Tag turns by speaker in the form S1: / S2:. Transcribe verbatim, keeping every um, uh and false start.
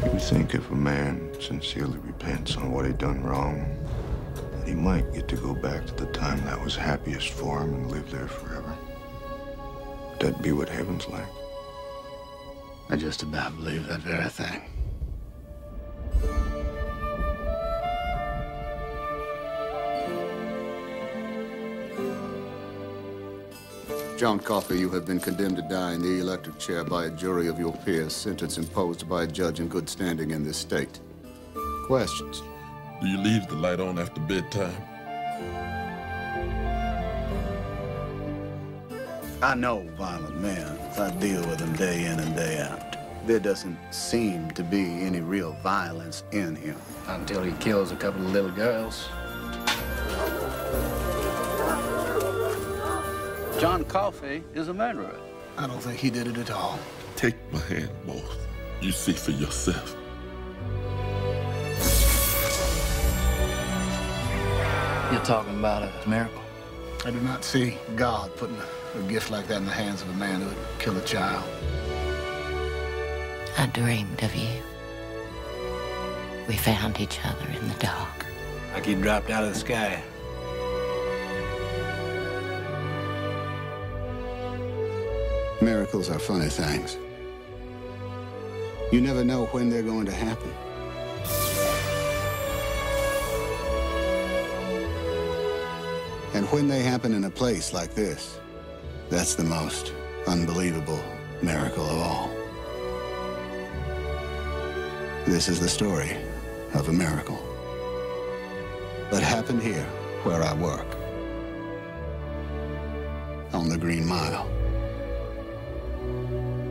S1: You think if a man sincerely repents on what he done wrong, that he might get to go back to the time that was happiest for him and live there forever. Would that be what heaven's like?
S2: I just about believe that very thing.
S3: John Coffey, you have been condemned to die in the electric chair by a jury of your peers, sentence imposed by a judge in good standing in this state. Questions?
S4: Do you leave the light on after bedtime?
S2: I know violent men. I deal with them day in and day out. There doesn't seem to be any real violence in him.
S5: Until he kills a couple of little girls. John Coffey is a murderer.
S2: I don't think he did it at all.
S4: Take my hand, both. You see for yourself.
S5: You're talking about a miracle?
S2: I do not see God putting a, a gift like that in the hands of a man who would kill a child.
S6: I dreamed of you. We found each other in the dark.
S5: Like he dropped out of the sky.
S3: Miracles are funny things. You never know when they're going to happen. And when they happen in a place like this, that's the most unbelievable miracle of all. This is the story of a miracle that happened here where I work, on the Green Mile.